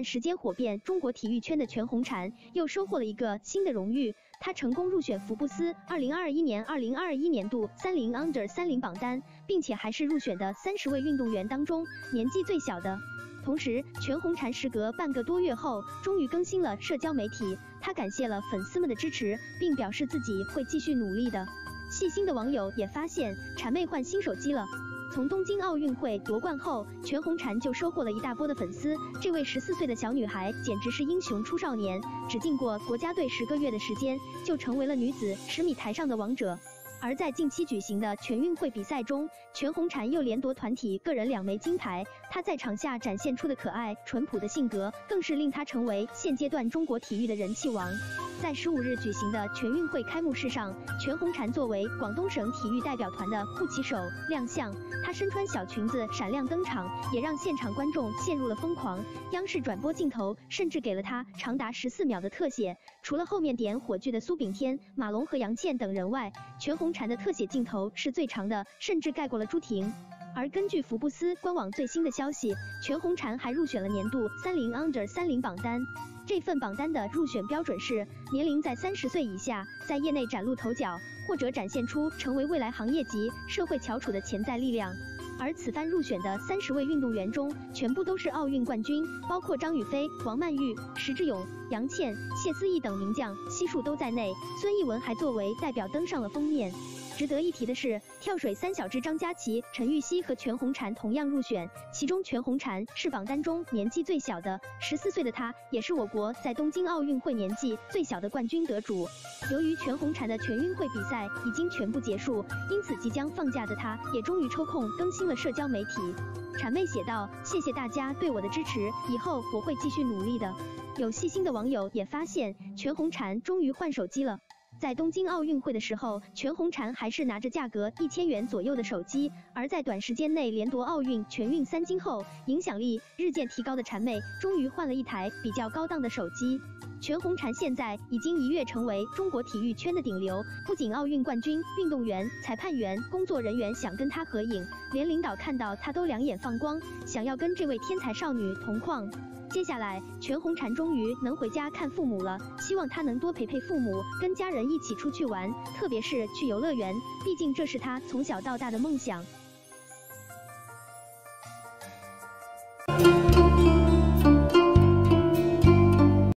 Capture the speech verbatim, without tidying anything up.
段时间火遍中国体育圈的全红婵又收获了一个新的荣誉，她成功入选福布斯二零二一年二零二一年度三零 Under 三零榜单，并且还是入选的三十位运动员当中年纪最小的。同时，全红婵时隔半个多月后，终于更新了社交媒体，她感谢了粉丝们的支持，并表示自己会继续努力的。细心的网友也发现，婵妹换新手机了。从东京奥运会夺冠后，全红婵就收获了一大波的粉丝。这位十四岁的小女孩简直是英雄出少年，只进过国家队十个月的时间，就成为了女子十米台上的王者。而在近期举行的全运会比赛中，全红婵又连夺团体个人两枚金牌。她在场下展现出的可爱淳朴的性格，更是令她成为现阶段中国体育的人气王。在十五日举行的全运会开幕式上，全红婵作为广东省体育代表团的护旗手亮相，她身穿小裙子闪亮登场，也让现场观众陷入了疯狂。央视转播镜头甚至给了她长达十四秒的特写。除了后面点火炬的苏炳添、马龙和杨倩等人外，全红婵的特写镜头是最长的，甚至盖过了朱婷。而根据福布斯官网最新的消息，全红婵还入选了年度三零 Under 三零榜单。这份榜单的入选标准是年龄在三十岁以下，在业内崭露头角，或者展现出成为未来行业级社会翘楚的潜在力量。而此番入选的三十位运动员中，全部都是奥运冠军，包括张雨霏、王曼玉、石智勇、杨倩、谢思义等名将悉数都在内。孙艺文还作为代表登上了封面。值得一提的是，跳水三小只张家齐、陈芋汐和全红婵同样入选，其中全红婵是榜单中年纪最小的，十四岁的她也是我国在东京奥运会年纪最小的冠军得主。由于全红婵的全运会比赛已经全部结束，因此即将放假的她也终于抽空更新了社交媒体。婵妹写道：“谢谢大家对我的支持，以后我会继续努力的。”有细心的网友也发现，全红婵终于换手机了。在东京奥运会的时候，全红婵还是拿着价格一千元左右的手机，而在短时间内连夺奥运全运三金后，影响力日渐提高的婵妹终于换了一台比较高档的手机。全红婵现在已经一跃成为中国体育圈的顶流，不仅奥运冠军、运动员、裁判员、工作人员想跟她合影，连领导看到她都两眼放光，想要跟这位天才少女同框。接下来，全红婵终于能回家看父母了，希望她能多陪陪父母，跟家人一起出去玩，特别是去游乐园，毕竟这是她从小到大的梦想。